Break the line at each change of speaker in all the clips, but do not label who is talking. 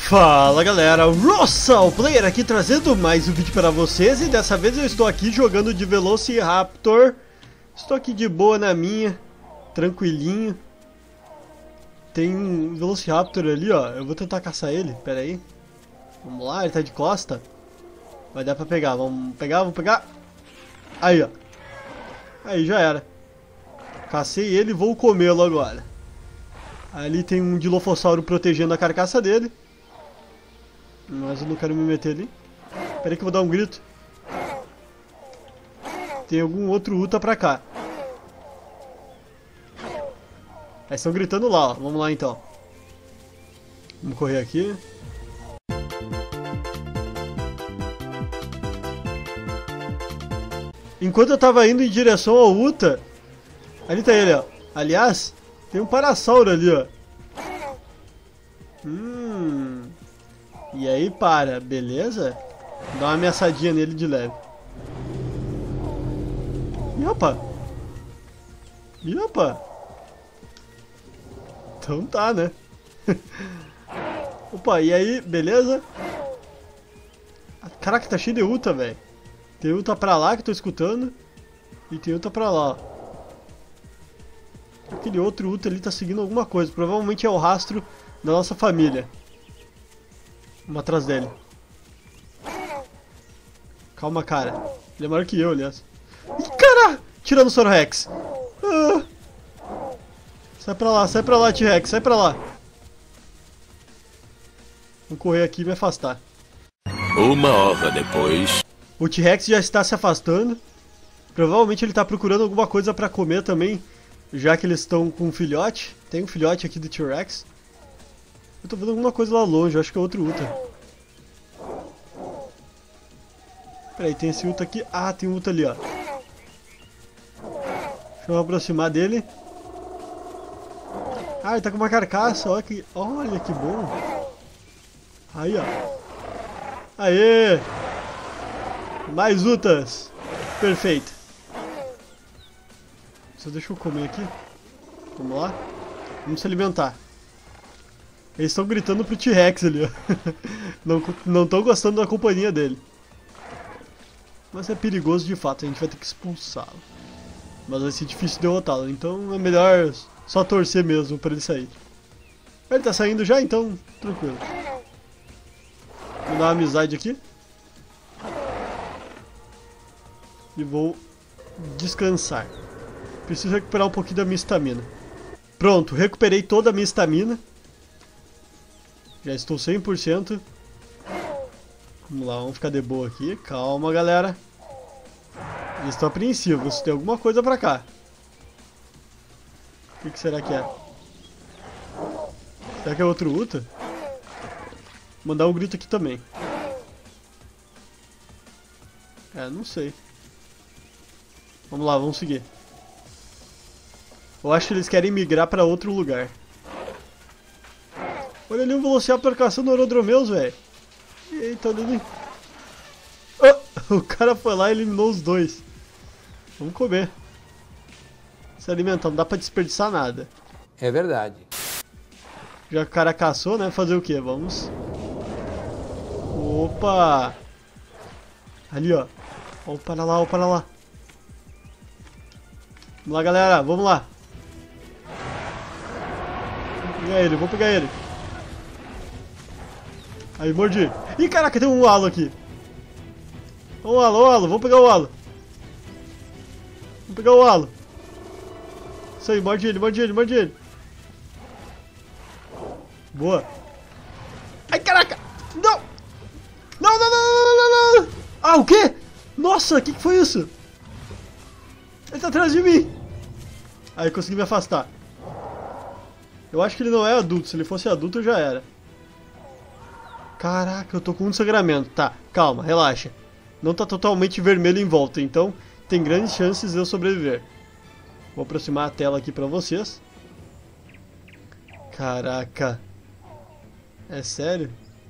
Fala galera, Russell Player aqui trazendo mais um vídeo para vocês. E dessa vez eu estou aqui jogando de Velociraptor. Estou aqui de boa na minha, tranquilinho. Tem um Velociraptor ali, ó. Eu vou tentar caçar ele, pera aí. Vamos lá, ele tá de costa. Vai dar pra pegar, vamos pegar. Aí, ó. Aí, já era. Cacei ele e vou comê-lo agora. Ali tem um Dilophosauro protegendo a carcaça dele. Mas eu não quero me meter ali. Espera aí que eu vou dar um grito. Tem algum outro Uta pra cá. Eles estão gritando lá, ó. Vamos lá então. Vamos correr aqui. Enquanto eu tava indo em direção ao Uta, ali tá ele, ó. Aliás, tem um Parasauro ali, ó. E aí, para, beleza? Dá uma ameaçadinha nele de leve. Ih, opa! Ih, opa! Então tá, né? Opa, e aí, beleza? Caraca, tá cheio de Uta, velho. Tem Uta pra lá que eu tô escutando. E tem Uta pra lá, ó. Aquele outro Uta ali tá seguindo alguma coisa. Provavelmente é o rastro da nossa família. Vamos atrás dele. Calma, cara. Ele é maior que eu, aliás. Ih, cara! Tiranossauro Rex. Ah. Sai pra lá, T-Rex. Sai pra lá. Vou correr aqui e me afastar.
Uma hora depois.
O T-Rex já está se afastando. Provavelmente ele está procurando alguma coisa pra comer também, já que eles estão com um filhote. Tem um filhote aqui do T-Rex. Eu tô vendo alguma coisa lá longe, eu acho que é outro Uta. Peraí, tem esse Uta aqui. Ah, tem um Uta ali, ó. Deixa eu me aproximar dele. Ah, ele tá com uma carcaça, olha que bom. Aí, ó. Aê! Mais Utas! Perfeito. Só deixa eu comer aqui. Vamos lá. Vamos se alimentar. Eles estão gritando pro T-Rex ali, ó. Não estão gostando da companhia dele. Mas é perigoso de fato, a gente vai ter que expulsá-lo. Mas vai ser difícil derrotá-lo, então é melhor só torcer mesmo pra ele sair. Ele tá saindo já, então tranquilo. Vou dar uma amizade aqui. E vou descansar. Preciso recuperar um pouquinho da minha estamina. Pronto, recuperei toda a minha estamina. Já estou 100%. Vamos lá, vamos ficar de boa aqui. Calma, galera. Eles estão apreensivos. Tem alguma coisa pra cá. O que será que é? Será que é outro Uta? Vou mandar um grito aqui também. É, não sei. Vamos lá, vamos seguir. Eu acho que eles querem migrar pra outro lugar. Olha ali o Velociraptor caçando Orodromeus, velho. Eita, olha ali. Oh, o cara foi lá e eliminou os dois. Vamos comer. Se alimentar, não dá pra desperdiçar nada.
É verdade.
Já que o cara caçou, né? Fazer o que? Vamos. Opa! Ali, ó. Opa lá, opa lá. Vamos lá, galera. Vamos lá. Vou pegar ele. Aí, mordi. Ih, caraca, tem um halo aqui. Ó o halo, vamos pegar o halo. Vamos pegar o halo. Isso aí, morde ele. Boa. Ai, caraca. Não. Ah, o quê? Nossa, o que foi isso? Ele tá atrás de mim. Aí, consegui me afastar. Eu acho que ele não é adulto. Se ele fosse adulto, já era. Caraca, eu tô com um sangramento. Tá, calma, relaxa. Não tá totalmente vermelho em volta, então tem grandes chances de eu sobreviver. Vou aproximar a tela aqui pra vocês. Caraca. É sério?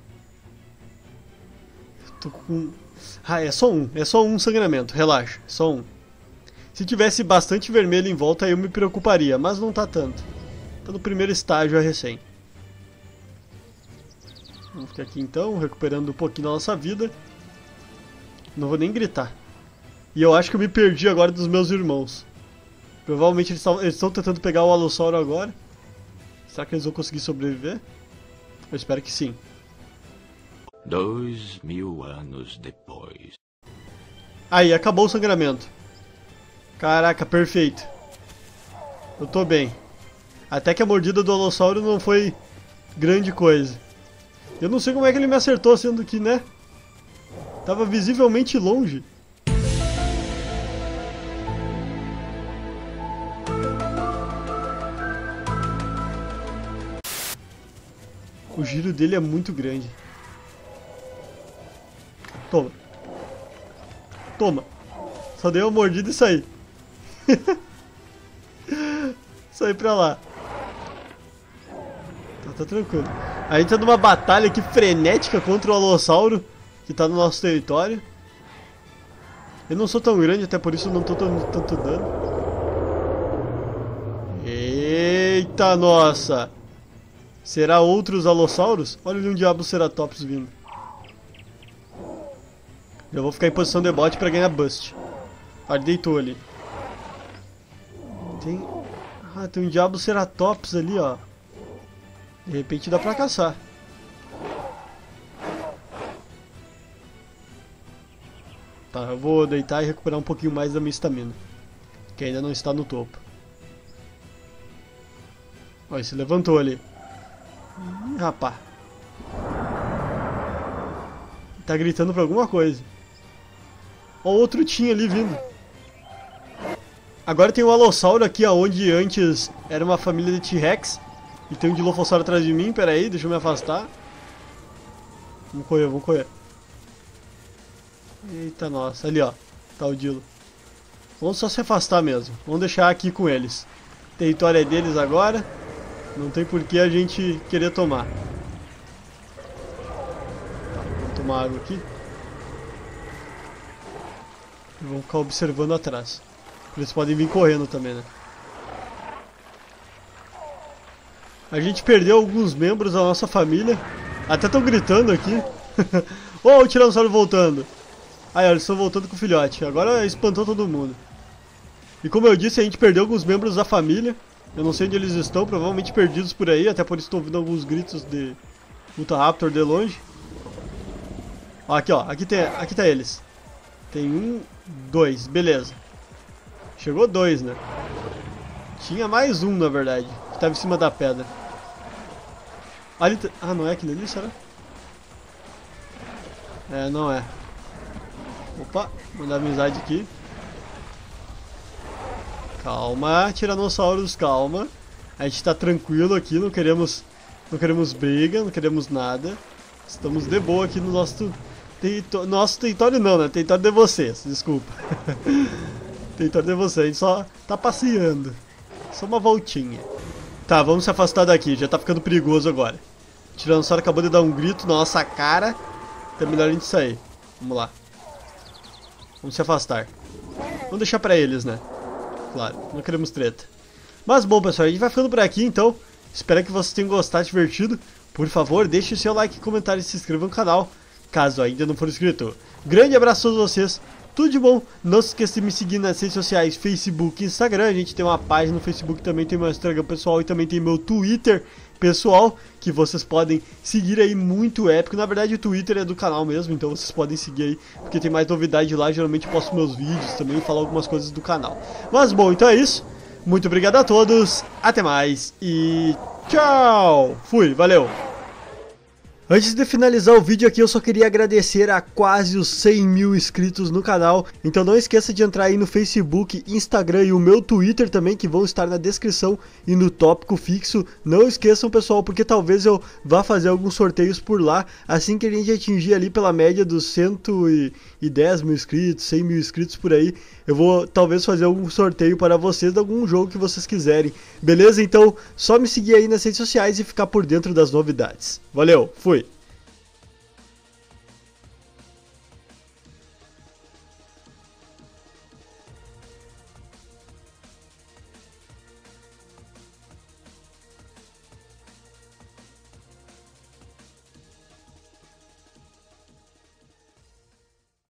Eu tô com... Ah, é só um sangramento, relaxa, só um. Se tivesse bastante vermelho em volta, aí eu me preocuparia, mas não tá tanto. Tá no primeiro estágio, é recém. Vamos ficar aqui então, recuperando um pouquinho da nossa vida. Não vou nem gritar. E eu acho que eu me perdi agora dos meus irmãos. Provavelmente eles estão tentando pegar o Alossauro agora. Será que eles vão conseguir sobreviver? Eu espero que sim.
2000 anos depois.
Aí, acabou o sangramento. Caraca, perfeito. Eu tô bem. Até que a mordida do Alossauro não foi grande coisa. Eu não sei como é que ele me acertou, sendo que, né? Tava visivelmente longe. O giro dele é muito grande. Toma. Toma. Só dei uma mordida e saí. Saí pra lá. Tá tranquilo. A gente tá numa batalha aqui frenética contra o Alossauro, que tá no nosso território. Eu não sou tão grande, até por isso não tô tomando tanto dano. Eita, nossa! Será outros Alossauros? Olha ali um Diabloceratops vindo. Já vou ficar em posição de bot pra ganhar bust. Ah, ele deitou ali. Tem um Diabloceratops ali, ó. De repente dá pra caçar. Tá, eu vou deitar e recuperar um pouquinho mais da minha estamina, que ainda não está no topo. Ó, ele se levantou ali. Rapá. Tá gritando pra alguma coisa. Ó, outro tinha ali vindo. Agora tem o Alossauro aqui, onde antes era uma família de T-Rex. E tem um Dilophosauro atrás de mim, pera aí, deixa eu me afastar. Vamos correr, vamos correr. Eita, nossa, ali ó, tá o Dilo. Vamos só se afastar mesmo, vamos deixar aqui com eles. O território é deles agora, não tem por que a gente querer tomar. Vamos tomar água aqui. E vamos ficar observando atrás. Eles podem vir correndo também, né? A gente perdeu alguns membros da nossa família. Até estão gritando aqui. Oh, o Tiranossauro voltando. Aí, eles estão voltando com o filhote. Agora espantou todo mundo. E como eu disse, a gente perdeu alguns membros da família. Eu não sei onde eles estão, provavelmente perdidos por aí. Até por isso estou ouvindo alguns gritos de Utahraptor de longe. Ó, aqui ó, aqui tá eles. Tem 1, 2, beleza. Chegou 2, né? Tinha mais um, na verdade, que tava em cima da pedra. Ali ah, não é aquele ali, será? É, não é. Opa, mandar amizade aqui. Calma, Tiranossauros, calma. A gente tá tranquilo aqui, não queremos briga, não queremos nada. Estamos de boa aqui no nosso território não, né? Território de vocês, desculpa. Território de vocês, a gente só tá passeando. Só uma voltinha. Tá, vamos se afastar daqui, já tá ficando perigoso agora. O Tiranossauro acabou de dar um grito na nossa cara. Então é melhor a gente sair. Vamos lá. Vamos se afastar. Vamos deixar pra eles, né? Claro, não queremos treta. Mas bom, pessoal, a gente vai ficando por aqui, então. Espero que vocês tenham gostado, divertido. Por favor, deixe o seu like, comentário e se inscreva no canal, caso ainda não for inscrito. Grande abraço a todos vocês. Tudo de bom, não se esqueça de me seguir nas redes sociais, Facebook e Instagram. A gente tem uma página no Facebook, também tem meu Instagram pessoal e também tem meu Twitter pessoal, que vocês podem seguir aí, muito épico. Na verdade o Twitter é do canal mesmo, então vocês podem seguir aí, porque tem mais novidade lá. Geralmente eu posto meus vídeos também, falo algumas coisas do canal. Mas bom, então é isso. Muito obrigado a todos, até mais e tchau! Fui, valeu! Antes de finalizar o vídeo aqui, eu só queria agradecer a quase os 100 mil inscritos no canal. Então não esqueça de entrar aí no Facebook, Instagram e o meu Twitter também, que vão estar na descrição e no tópico fixo. Não esqueçam, pessoal, porque talvez eu vá fazer alguns sorteios por lá, assim que a gente atingir ali pela média dos 110 mil inscritos, 100 mil inscritos por aí. Eu vou talvez fazer algum sorteio para vocês de algum jogo que vocês quiserem. Beleza? Então só me seguir aí nas redes sociais e ficar por dentro das novidades. Valeu, fui!